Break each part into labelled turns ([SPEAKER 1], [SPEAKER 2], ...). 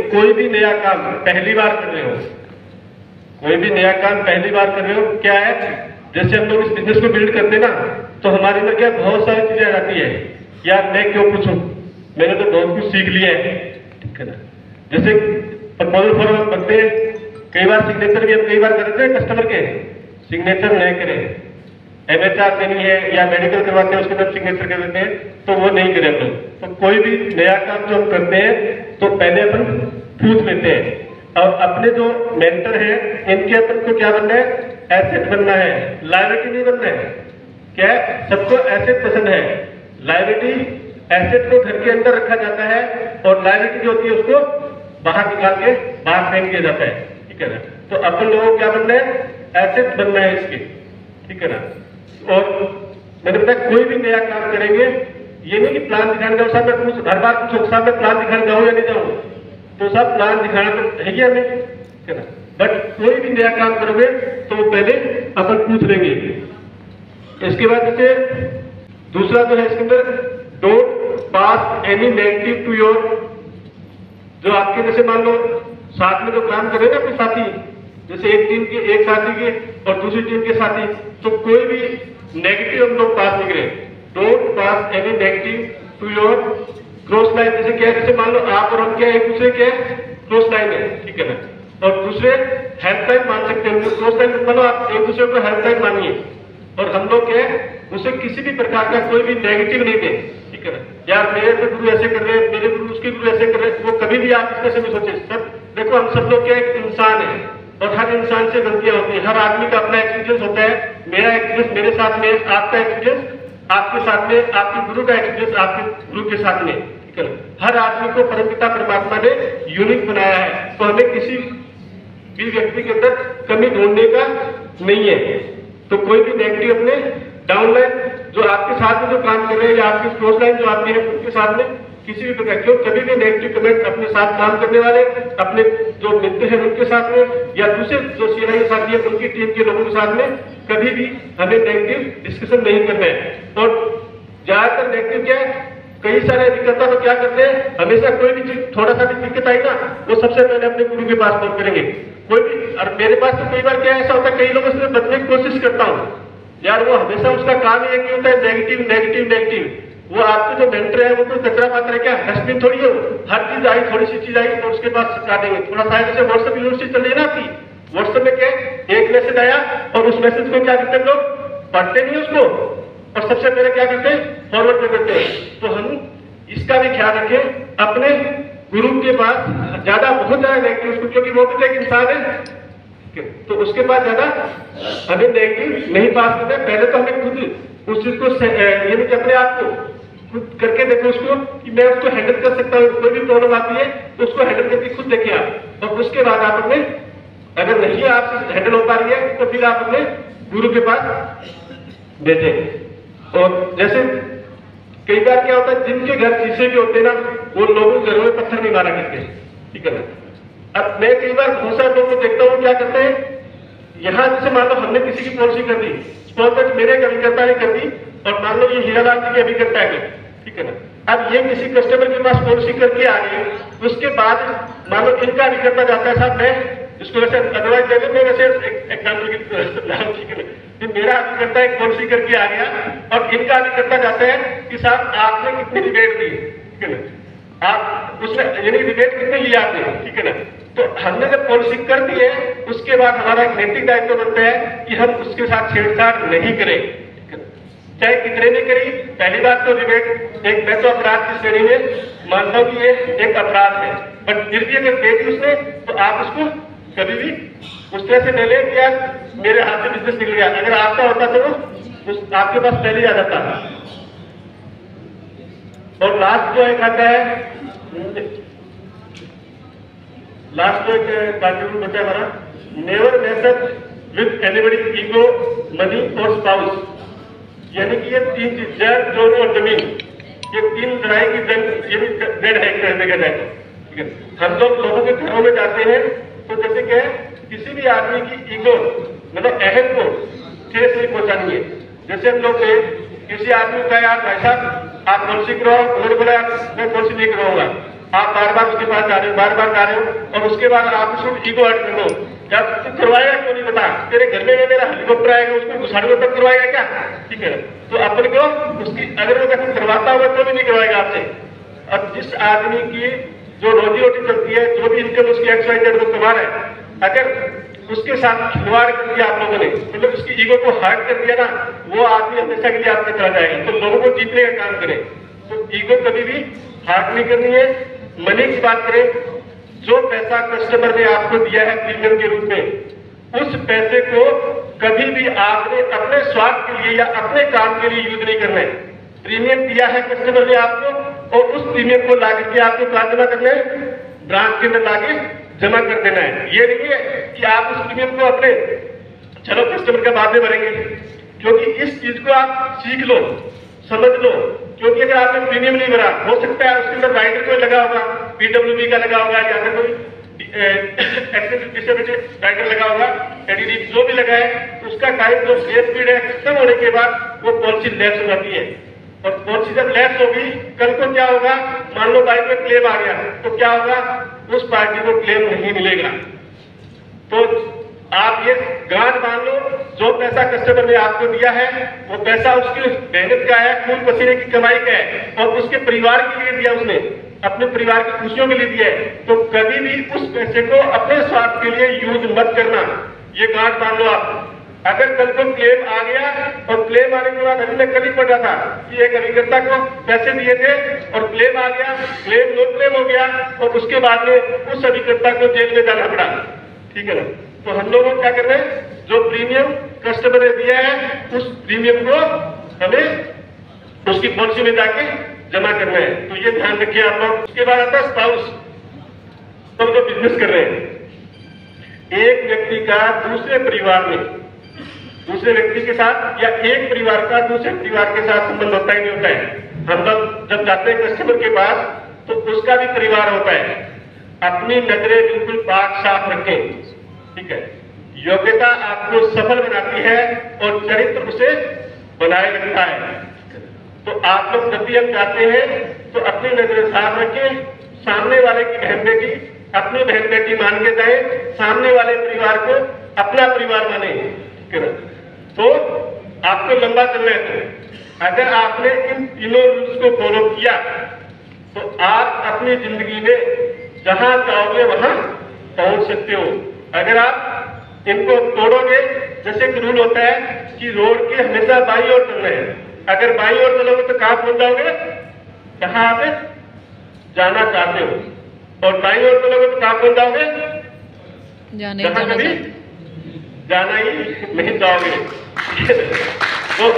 [SPEAKER 1] कोई भी नया काम पहली बार कर रहे हो, कोई भी नया काम पहली बार कर रहे हो, क्या है, जैसे हम लोग इस बिजनेस को बिल्ड करते हैं ना, तो हमारे अंदर क्या बहुत सारी चीजें आ जाती है, यार मैं क्यों पूछूं, मैंने तो बहुत कुछ सीख लिया है, ठीक है ना। जैसे प्रपोजल फॉर्म हम बनते हैं, कई बार सिग्नेचर भी हम कई बार करते हैं कस्टमर के, सिग्नेचर नहीं करें, MHR देनी है या मेडिकल करवाते हैं उसके बाद सिग्नेचर कर देते हैं, तो वो नहीं करें हम लोग। तो कोई भी नया काम जो हम करते हैं तो पहले अपन पूछ लेते हैं, और अपने जो मेंटर है इनके अपन को क्या बनना है, एसेट बनना है, लायबिलिटी नहीं बनना है। क्या है, सबको एसेट पसंद है, लायबिलिटी, एसेट को घर के अंदर रखा जाता है और लायबिलिटी जो होती है उसको बाहर निकाल के बाहर फेंक दिया जाता है, ठीक है ना। तो अपन लोगों को क्या बनना है, एसेट बनना है इसके, ठीक है ना। और मैंने बताया कोई भी नया काम करेंगे, ये नहीं कि प्लान दिखाने जाओ साहब, मैं कुछ हर बार पूछो साहब मैं प्लान दिखाने जाऊँ या नहीं जाऊँ, तो सब प्लान दिखाना तो है ही हमें, ठीक है ना। बट कोई भी नया काम करोगे तो पहले अपन पूछ लेंगे। इसके बाद जैसे दूसरा जो है इसके अंदर, don't pass any negative to your, जो आपके जैसे मान लो साथ में जो काम कर रहे हैं ना अपने साथी, जैसे एक टीम के एक साथी के और दूसरी टीम के साथी, तो कोई भी नेगेटिव हम लोग पास नहीं करें। Don't pass any negative to your cross line. जैसे क्या है, जैसे मान लो आप और हम क्या एक दूसरे के क्रॉस लाइन है, ठीक है ना, और दूसरे हेल्पलाइन मान सकते हैं। क्रॉस लाइन मानो आप एक दूसरे को हेल्पलाइन मानिए, और हम लोग क्या है उसे किसी भी प्रकार का कोई भी नेगेटिव नहीं दे, ठीक है ना। यार मेरे तो गुरु ऐसे कर रहे हैं, मेरे गुरु उसके गुरु ऐसे कर रहे हैं, वो कभी भी आप इसमें से नहीं सोचे। सब देखो, हम सब लोग क्या एक इंसान है और हर इंसान से गलतियां होती है, हर आदमी का अपना एक्सपीरियंस होता है। मेरा एक्सपीरियंस मेरे साथ में, आपका एक्सपीरियंस आपके साथ में, आपके गुरु का एक्सपीरियंस आपके गुरु के साथ में, ठीक है ना। हर आदमी को परमपिता परमात्मा ने यूनिक बनाया है, तो हमें किसी भी व्यक्ति के अंदर कमी ढूंढने का नहीं है। तो कोई भी नेगेटिव अपने डाउनलाइन जो आपके साथ में जो काम कर रहे हैं या आपकी क्रॉस लाइन जो आपकी है उनके साथ में किसी भी प्रकार क्यों कभी भी नेगेटिव कमेंट अपने साथ काम करने वाले, अपने जो मित्र हैं उनके साथ में या दूसरे जो सीनियर साथी है उनकी टीम के लोगों के साथ में कभी भी हमें नेगेटिव डिस्कशन नहीं करना है। और ज्यादातर नेगेटिव क्या है, कई सारे अधिकर्ता तो क्या करते हैं, हमेशा कोई भी चीज थोड़ा सा भी दिक्कत आई ना, वो सबसे पहले अपने गुरु के पास फोन करेंगे। कोई भी, और मेरे पास तो कई बार क्या ऐसा होता है, कई लोगों से बचने की कोशिश करता हूँ, यार वो हमेशा उसका काम ही एक होता है नेगेटिव नेगेटिव नेगेटिव। वो आपके जो मेंटर है वो कोई कचरा पात्र है क्या, डस्टबिन थोड़ी है, हर चीज आई, थोड़ी सी चीज आई तो उसके पास सिखा देंगे। थोड़ा सा जैसे व्हाट्सएप यूनिवर्सिटी चल रही है ना आपकी, व्हाट्सएप में क्या एक मैसेज आया और उस मैसेज को क्या करते हैं लोग, पढ़ते नहीं उसको और सबसे पहले क्या करते हैं, फॉरवर्ड कर देते हैं। तो हम इसका भी ख्याल रखें, अपने गुरु के पास ज्यादा बहुत ज्यादा नेगेटिव उसको, क्योंकि वो भी एक इंसान है, तो उसके पास ज्यादा हमें नेगेटिव नहीं पास करना है। पहले तो हमें खुद उस चीज को यानी कि अपने आप को खुद करके देखो उसको कि मैं उसको हैंडल कर सकता हूँ, कोई भी प्रॉब्लम आती है तो उसको हैंडल करके खुद देखें आप, और उसके बाद आप अपने, अगर नहीं आपसे हैंडल हो पा रही है तो फिर आप अपने गुरु के पास भेजें। और जैसे कई बार क्या होता है, जिनके घर शीशे के होते हैं ना, वो लोगों के घरों में पत्थर नहीं मारा करते, ठीक है ना। अब मैं कई बार बहुत सारे लोगों को देखता हूँ क्या करते हैं, यहाँ जैसे मान लो हमने किसी की पॉलिसी कर दी, स्पॉन्सर मेरे अभिकर्ता ने कर दी, और मान लो ये हीरालाल जी की अभिकर्ता है, ठीक है ना। अब ये किसी कस्टमर के पास पॉलिसी करके आ गई, उसके बाद मान लो इनका अभिकर्ता जाता है, साहब मैं इसको वैसे अदरवाइज दे दो, मैं वैसे एग्जाम्पल की, ठीक है ना, मेरा अभिकर्ता एक पॉलिसी करके आ गया और इनका अभिकर्ता जाता है कि साहब आपने कितनी रिबेट दी, ठीक है ना, आप उसमें यानी रिबेट कितने लिया आपने, ठीक है ना। तो हमने जब पॉलिसी कर दी है उसके बाद हमारा एक नैतिक दायित्व बनता है कि हम उसके साथ छेड़छाड़ नहीं करें, चाहे कितने ने करी। पहली बात तो रिबेट एक, मैं तो अपराध की श्रेणी में मानता हूं कि ये एक अपराध है, बट फिर भी अगर दे दी उसने तो आप उसको कभी भी उस तरह से ले ले कि यार मेरे हाथ से बिजनेस निकल गया। अगर आपका होता तो वो आपके पास पहले ही आ जाता। और लास्ट जो एक आता है, लास्ट जो एक कॉन्ट्रीब्यूट होता है हमारा, never mess up with anybody ego money और स्पाउस। यानी कि ये तीन चीज, जल जोर और जमीन, ये तीन लड़ाई की जंग, ये भी डेड है एक तरह का, ठीक है। हम लोग लोगों के घरों में जाते हैं तो जैसे क्या है, किसी भी आदमी की ईगो मतलब अहम को ठेस नहीं पहुंचानी है। जैसे हम लोग किसी आदमी का, यार भाई साहब आप पॉलिसी कराओ, उन्होंने बोला मैं पॉलिसी नहीं कराऊंगा, आप बार बार उसके पास जा रहे हो, बार बार जा रहे हो, और उसके बाद आप उसको ईगो ऐड कर दो, क्या तू करवाएगा क्यों नहीं बता, तेरे घर में मेरा हेलीकॉप्टर आएगा उसको घुसाने तब करवाएगा क्या, ठीक है। तो अपन को उसकी अगर वो व्यक्ति करवाता होगा तो भी नहीं करवाएगा आपसे। अब जिस आदमी की जो रोजी रोटी चलती है, जो भी इनकम उसकी XYZ वो कमा रहा है, अगर उसके साथ खिलवाड़ कर दिया आप लोगों ने, मतलब उसकी ईगो को हर्ट कर दिया ना, वो आदमी हमेशा के लिए आपसे चला जाएगा। तो लोगों को जीतने का काम करें, तो ईगो कभी भी हर्ट नहीं करनी है। मनी की बात करें, जो पैसा कस्टमर ने आपको दिया है प्रीमियम के रूप में, उस पैसे को कभी भी आपने अपने स्वार्थ के लिए या अपने काम के लिए यूज नहीं करना है। प्रीमियम दिया है कस्टमर ने आपको, और उस प्रीमियम को ला करके आपको कहाँ जमा करना है, ब्रांच के अंदर लाके जमा कर देना है। ये नहीं है कि आप उस प्रीमियम को अपने चलो कस्टमर का बाद में भरेंगे, क्योंकि इस चीज को आप सीख लो, समझ लो। क्योंकि अगर आपने प्रीमियम नहीं भरा, हो सकता है उसके अंदर राइडर कोई लगा होगा, PWB का लगा होगा, या फिर कोई राइडर लगा होगा, एडीडी जो भी लगा है, उसका टाइम जो ग्रेस पीरियड है खत्म होने के बाद वो पॉलिसी लैप्स हो जाती है। और पॉलिसी जब लैप्स होगी, कल को क्या होगा, मान लो बाइक में क्लेम आ गया, तो क्या होगा, उस पार्टी को क्लेम नहीं मिलेगा। तो आप ये गांठ मान लो, जो पैसा कस्टमर ने आपको दिया है वो पैसा उसकी मेहनत का है, खून पसीने की कमाई का है, और उसके परिवार के लिए दिया, उसने अपने परिवार की खुशियों के लिए दिया है। तो कभी भी उस पैसे को अपने स्वार्थ के लिए यूज मत करना, ये गांठ मान लो आप। अगर कल को क्लेम आ गया, और क्लेम आने के बाद अभी मैं कल ही पढ़ रहा था कि एक अभिकर्ता को पैसे दिए थे और क्लेम आ गया, क्लेम नो क्लेम हो गया, और उसके बाद में उस अभिकर्ता को जेल में जाना पड़ा, ठीक है ना। तो हम लोगों को क्या करना है, जो प्रीमियम कस्टमर ने दिया है उस प्रीमियम को हमें उसकी पॉलिसी में जाके जमा करना है। तो ये ध्यान रखिए आप लोग। उसके बाद आता है स्पाउस, तो जो बिजनेस कर रहे हैं, एक व्यक्ति का दूसरे परिवार में, दूसरे व्यक्ति के साथ, या एक परिवार का दूसरे परिवार के साथ संबंध होता ही नहीं होता है। हम लोग जब जाते हैं कस्टमर के पास, तो उसका भी परिवार होता है। अपनी नजरें बिल्कुल पाक साफ रखें, ठीक है। योग्यता आपको सफल बनाती है और चरित्र उसे बनाए रखता है। तो आप लोग जब भी हम जाते हैं तो अपनी नजरें साफ रखें, सामने वाले की बहन बेटी अपनी बहन बेटी मान के जाए, सामने वाले परिवार को अपना परिवार माने, ठीक है ना। तो आपको लंबा चलना है, तो अगर आपने इन तीनों रूल्स को फॉलो किया तो आप अपनी जिंदगी में जहां चाहोगे वहां पहुंच सकते हो। अगर आप इनको तोड़ोगे, जैसे एक रूल होता है कि रोड के हमेशा बाईं ओर चलना है, अगर बाईं ओर चलोगे तो कहां पहुंच जाओगे, जहां आप जाना चाहते हो, और दाईं ओर चलोगे तो कहां पहुंच जाओगे, जहां कभी जाना ही नहीं चाहोगे। तो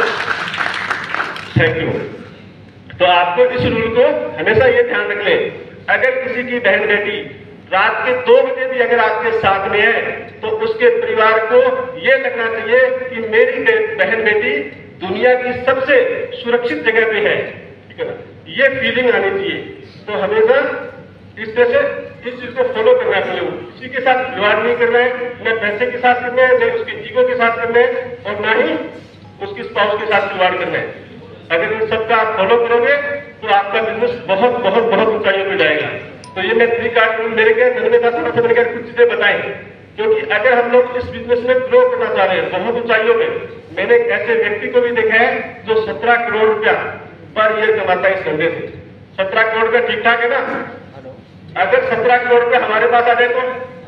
[SPEAKER 1] थैंक यू। तो आपको इस रूल को हमेशा ये ध्यान रख लें, अगर किसी की बहन बेटी रात के 2 बजे भी अगर आपके साथ में है, तो उसके परिवार को ये लगना चाहिए कि मेरी बहन बेटी दुनिया की सबसे सुरक्षित जगह पे है, ठीक है ना। ये फीलिंग आनी चाहिए। तो हमेशा इस तरह से इस चीज को फॉलो करना है। किसी के साथ खिलवाड़ नहीं करना है, न पैसे के साथ करना है, न उसके ईगो के साथ करना है, और न ही उसकी स्पाउस के साथ खिलवाड़ करना है। अगर इन सबका आप फॉलो करोगे तो आपका बिजनेस बहुत बहुत बहुत ऊंचाइयों पे जाएगा। तो ये मैं 3 कार्ड मेरे के धन्यवाद का समझ कर कुछ चीजें बताएं, क्योंकि अगर हम लोग इस बिजनेस में ग्रो करना चाह रहे हैं बहुत ऊंचाइयों में, मैंने एक ऐसे व्यक्ति को भी देखा है जो 17 करोड़ रुपया पर ईयर कमाता है इस धंधे से। 17 करोड़ का ठीक ठाक है ना। अगर 17 करोड़ रुपया हमारे पास आ जाए तो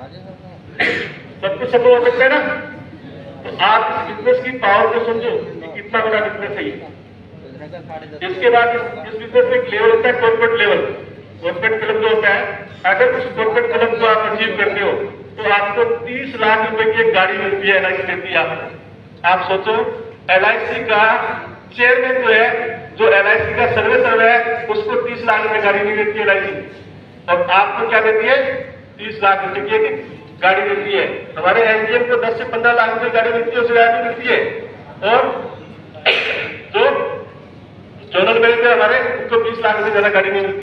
[SPEAKER 1] सब कुछ संभव हो सकता है ना। तो आप इस बिजनेस की पावर को समझो कि कितना बड़ा बिजनेस है ये। इसके बाद इस बिजनेस में एक लेवल होता है कॉर्पोरेट लेवल, कॉर्पोरेट क्लब जो होता है। अगर उस कॉर्पोरेट क्लब को आप अचीव करते हो तो आपको 30 लाख रुपए की एक गाड़ी मिलती है, LIC देती है। आप सोचो, LIC का चेयरमैन जो है, जो LIC का सर्वे है, उसको 30 लाख रुपए गाड़ी नहीं देती है LIC, और आपको क्या देती है, 30 लाख रुपए की एक गाड़ी देती है। हमारे NGM को 10 से 15 लाख रुपए गाड़ी मिलती है, उससे ज्यादा मिलती है। और जो जोनल मैनेजर हमारे, उनको 20 लाख से ज्यादा गाड़ी नहीं मिलती।